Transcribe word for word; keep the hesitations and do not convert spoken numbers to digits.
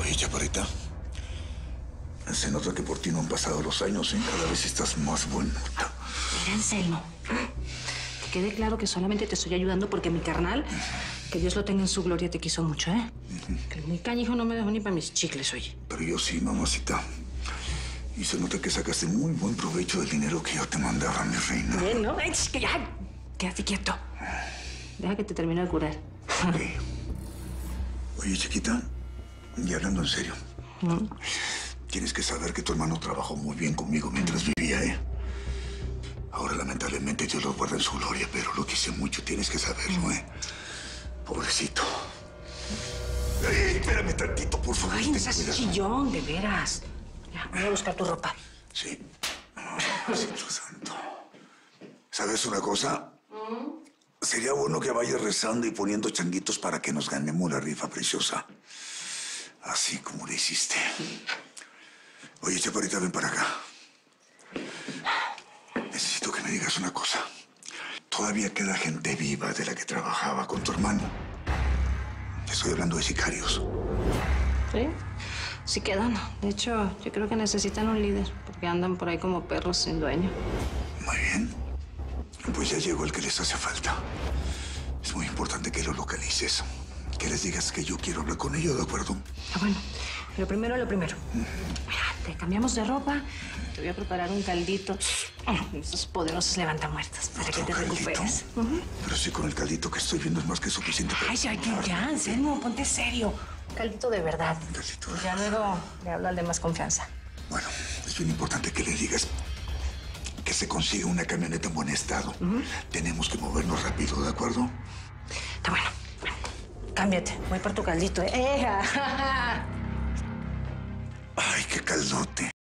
Oye, chaparrita, se nota que por ti no han pasado los años, ¿eh? Cada vez estás más bonita. Mira, Anselmo, que quede claro que solamente te estoy ayudando porque mi carnal, que Dios lo tenga en su gloria, te quiso mucho, ¿eh? Uh-huh. Que el muy cañijo no me dejó ni para mis chicles, oye. Pero yo sí, mamacita. Y se nota que sacaste muy buen provecho del dinero que yo te mandaba, mi reina. Bien, ¿no? Ay, que ya, quédate quieto. Deja que te termine de curar. Ok. Oye, chiquita, y hablando en serio, ¿Mm? Tienes que saber que tu hermano trabajó muy bien conmigo mientras vivía, ¿eh? Ahora, lamentablemente, Dios lo guarda en su gloria, pero lo quise mucho, tienes que saberlo, ¿eh? Pobrecito. Ay, espérame tantito, por favor. Ay, no seas chillón, de veras. Ya, voy a buscar tu ropa. Sí. Diosito santo. ¿Sabes una cosa? ¿Mm? Sería bueno que vayas rezando y poniendo changuitos para que nos ganemos la rifa, preciosa. Así como le hiciste. Oye, chaparrita, ven para acá. Necesito que me digas una cosa. Todavía queda gente viva de la que trabajaba con tu hermano. Te estoy hablando de sicarios. ¿Sí? Sí quedan. De hecho, yo creo que necesitan un líder, porque andan por ahí como perros sin dueño. Muy bien. Pues ya llegó el que les hace falta. Es muy importante que lo localices. Que les digas que yo quiero hablar con ellos, ¿de acuerdo? Ah, bueno. Lo primero, lo primero. Mira, te cambiamos de ropa. Te voy a preparar un caldito. Esos poderosos levantamuertos para que te caldito? recuperes. Uh-huh. Pero sí, con el caldito que estoy viendo es más que suficiente para... Ay, ya, ya, ya, Anselmo, ponte serio. Un caldito de verdad. Un caldito de Ya verdad. luego le hablo al de más confianza. Bueno, es bien importante que le digas que se consiga una camioneta en buen estado. Uh-huh. Tenemos que movernos rápido, ¿de acuerdo? Está bueno. Cámbiate. Voy por tu caldito, ¿eh? Ay, qué caldote.